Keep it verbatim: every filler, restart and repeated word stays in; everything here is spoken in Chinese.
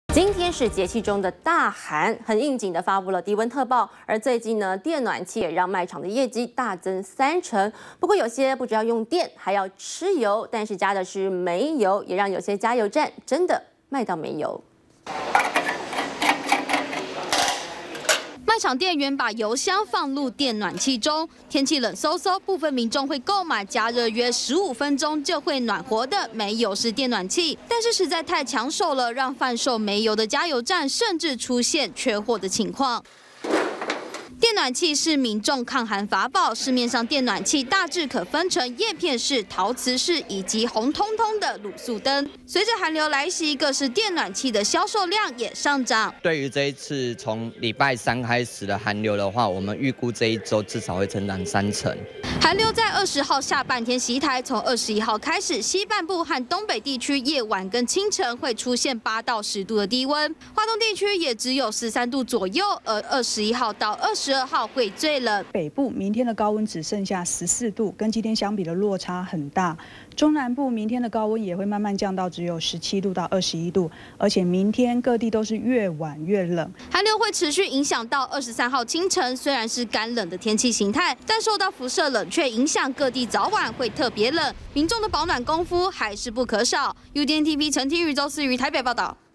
今天是节气中的大寒，很应景的发布了低温特报。而最近呢，电暖气也让卖场的业绩大增三成。不过有些不只要用电，还要吃油，但是加的是煤油，也让有些加油站真的卖到没油。 卖场店员把油箱放入电暖气中，天气冷飕飕，部分民众会购买加热约十五分钟就会暖和的煤油式电暖器，但是实在太抢手了，让贩售煤油的加油站甚至出现缺货的情况。 电暖器是民众抗寒法宝，市面上电暖器大致可分成叶片式、陶瓷式以及红彤彤的卤素灯。随着寒流来袭，各式电暖器的销售量也上涨。 对于这一次从礼拜三开始的寒流的话，我们预估这一周至少会成长三成。 寒流在二十号下半天袭台，从二十一号开始，西半部和东北地区夜晚跟清晨会出现八到十度的低温，华东地区也只有十三度左右，而二十一号到二十二号会最冷。 北部明天的高温只剩下十四度，跟今天相比的落差很大。中南部明天的高温也会慢慢降到只有十七度到二十一度，而且明天各地都是越晚越冷。 寒流会持续影响到二十三号清晨，虽然是干冷的天气形态，但受到辐射冷却影响，各地早晚会特别冷，民众的保暖功夫还是不可少。U D N T V 陈庭宇周思瑜台北报道。